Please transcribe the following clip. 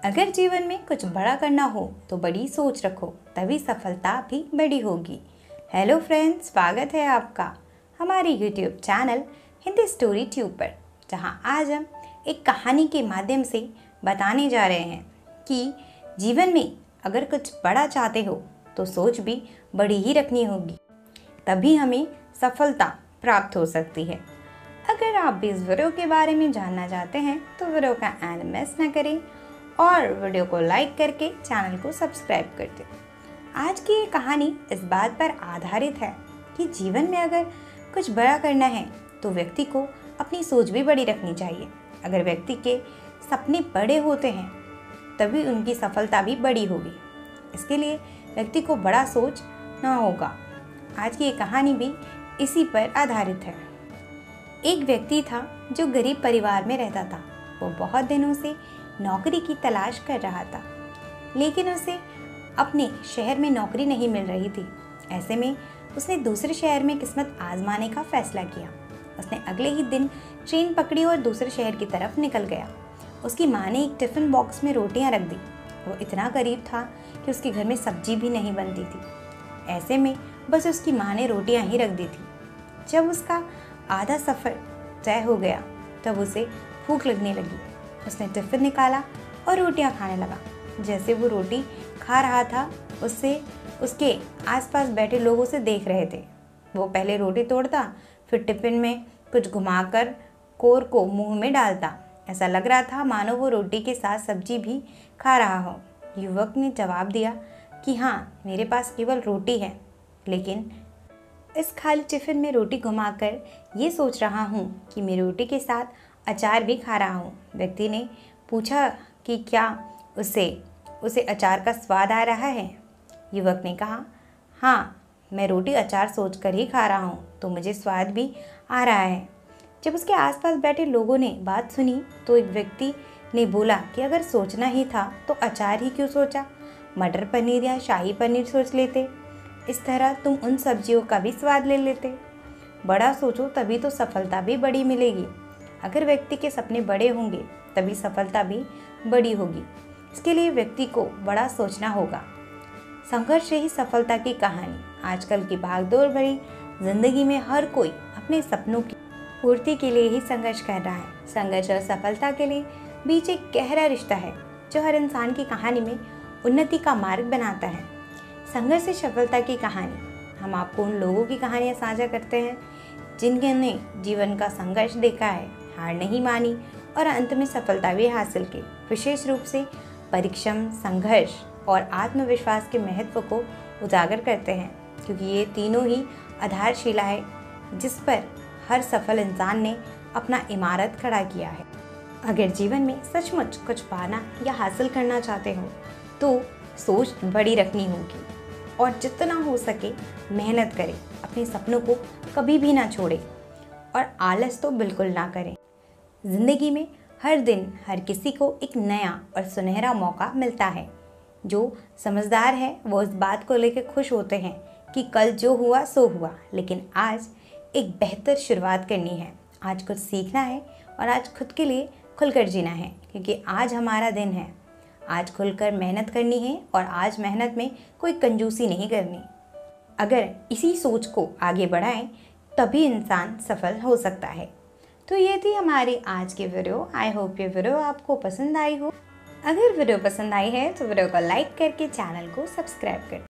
अगर जीवन में कुछ बड़ा करना हो तो बड़ी सोच रखो, तभी सफलता भी बड़ी होगी। हेलो फ्रेंड्स, स्वागत है आपका हमारे YouTube channel Hindi story tube पर, जहां आज हम एक कहानी के माध्यम से बताने जा रहे हैं कि जीवन में अगर कुछ बड़ा चाहते हो तो सोच भी बड़ी ही रखनी होगी, तभी हमें सफलता प्राप्त हो सकती है। अगर आप भी इस वीडियो के बारे में जानना चाहते हैं तो वीडियो का एंड मिस न करें और वीडियो को लाइक करके चैनल को सब्सक्राइब कर दें। आज की ये कहानी इस बात पर आधारित है कि जीवन में अगर कुछ बड़ा करना है तो व्यक्ति को अपनी सोच भी बड़ी रखनी चाहिए। अगर व्यक्ति के सपने बड़े होते हैं तभी उनकी सफलता भी बड़ी होगी। इसके लिए व्यक्ति को बड़ा सोचना होगा। आज की ये कहानी भी इसी पर आधारित है। एक व्यक्ति था जो गरीब परिवार में रहता था। वो बहुत दिनों से नौकरी की तलाश कर रहा था, लेकिन उसे अपने शहर में नौकरी नहीं मिल रही थी। ऐसे में उसने दूसरे शहर में किस्मत आजमाने का फैसला किया। उसने अगले ही दिन ट्रेन पकड़ी और दूसरे शहर की तरफ निकल गया। उसकी माँ ने एक टिफ़िन बॉक्स में रोटियां रख दी। वो इतना गरीब था कि उसके घर में सब्जी भी नहीं बनती थी। ऐसे में बस उसकी माँ ने रोटियां ही रख दी थी। जब उसका आधा सफ़र तय हो गया तब उसे भूख लगने लगी। उसने टिफ़िन निकाला और रोटियां खाने लगा। जैसे वो रोटी खा रहा था, उसके आसपास बैठे लोग उसे देख रहे थे। वो पहले रोटी तोड़ता, फिर टिफ़िन में कुछ घुमाकर कोर को मुंह में डालता। ऐसा लग रहा था मानो वो रोटी के साथ सब्जी भी खा रहा हो। युवक ने जवाब दिया कि हाँ, मेरे पास केवल रोटी है, लेकिन इस खाली टिफ़िन में रोटी घुमाकर ये सोच रहा हूँ कि मैं रोटी के साथ अचार भी खा रहा हूँ। व्यक्ति ने पूछा कि क्या उसे अचार का स्वाद आ रहा है? युवक ने कहा, हाँ, मैं रोटी अचार सोचकर ही खा रहा हूँ, तो मुझे स्वाद भी आ रहा है। जब उसके आसपास बैठे लोगों ने बात सुनी तो एक व्यक्ति ने बोला कि अगर सोचना ही था तो अचार ही क्यों सोचा, मटर पनीर या शाही पनीर सोच लेते। इस तरह तुम उन सब्जियों का भी स्वाद ले लेते। बड़ा सोचो तभी तो सफलता भी बड़ी मिलेगी। अगर व्यक्ति के सपने बड़े होंगे तभी सफलता भी बड़ी होगी। इसके लिए व्यक्ति को बड़ा सोचना होगा। संघर्ष ही सफलता की कहानी। आजकल की भागदौड़ भरी जिंदगी में हर कोई अपने सपनों की पूर्ति के लिए ही संघर्ष कर रहा है। संघर्ष और सफलता के लिए बीच एक गहरा रिश्ता है जो हर इंसान की कहानी में उन्नति का मार्ग बनाता है। संघर्ष से सफलता की कहानी। हम आपको उन लोगों की कहानियाँ साझा करते हैं जिन्होंने जीवन का संघर्ष देखा है, हार नहीं मानी और अंत में सफलता भी हासिल की। विशेष रूप से परिश्रम, संघर्ष और आत्मविश्वास के महत्व को उजागर करते हैं, क्योंकि ये तीनों ही आधारशिला है जिस पर हर सफल इंसान ने अपना इमारत खड़ा किया है। अगर जीवन में सचमुच कुछ पाना या हासिल करना चाहते हो तो सोच बड़ी रखनी होगी और जितना हो सके मेहनत करें। अपने सपनों को कभी भी ना छोड़ें और आलस तो बिल्कुल ना करें। ज़िंदगी में हर दिन हर किसी को एक नया और सुनहरा मौका मिलता है। जो समझदार है वो इस बात को लेकर खुश होते हैं कि कल जो हुआ सो हुआ, लेकिन आज एक बेहतर शुरुआत करनी है। आज कुछ सीखना है और आज खुद के लिए खुलकर जीना है, क्योंकि आज हमारा दिन है। आज खुलकर मेहनत करनी है और आज मेहनत में कोई कंजूसी नहीं करनी। अगर इसी सोच को आगे बढ़ाएं तभी इंसान सफल हो सकता है। तो ये थी हमारी आज की वीडियो। आई होप ये वीडियो आपको पसंद आई हो। अगर वीडियो पसंद आई है तो वीडियो को लाइक करके चैनल को सब्सक्राइब करें।